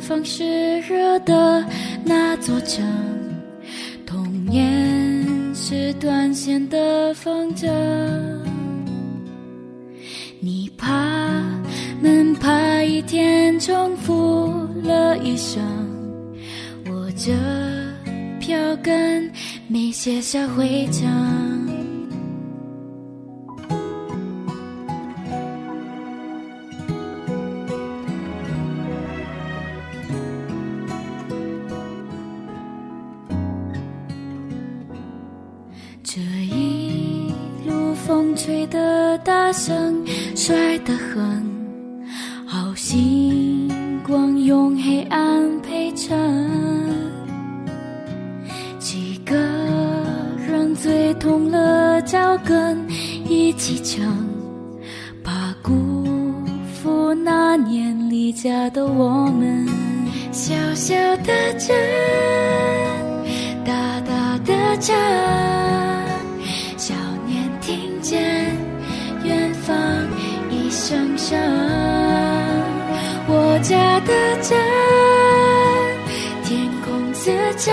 方湿热的那座城，童年是断线的风筝。你怕门怕一天重复了一生，我这票根没写下回程。这一路风吹得大声，摔得很，好星光用黑暗陪衬。几个人最痛了脚跟一起撑，怕辜负那年离家的我们。小小的镇，大大的城，少年听见远方一声声。我家的镇，天空似锦，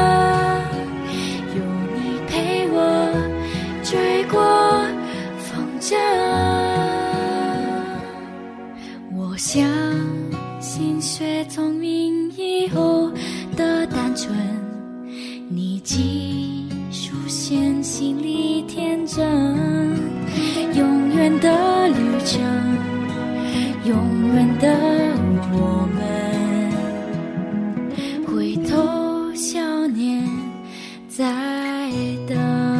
有你陪我追过风筝。我相信学聪明以后的单纯，你记书先心里天真。永远的旅程，永远的我们，回头少年在等。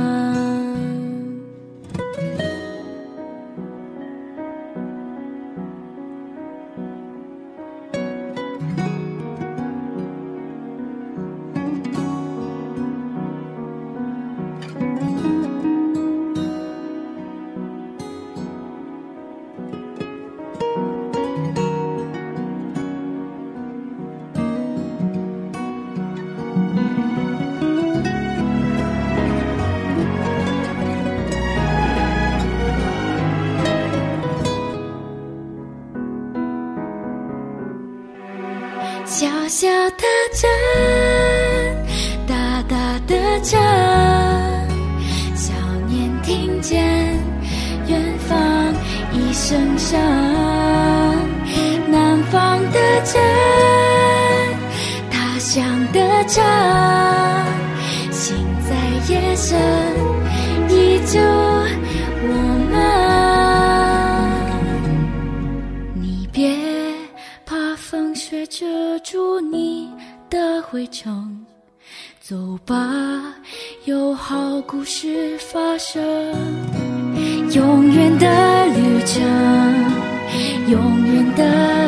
小小的镇，大大的城，少年听见远方一声声。南方的镇，他乡的城，心在夜深依旧我们。你别怕风雪遮住你的回程，走吧，有好故事发生。永远的旅程，永远的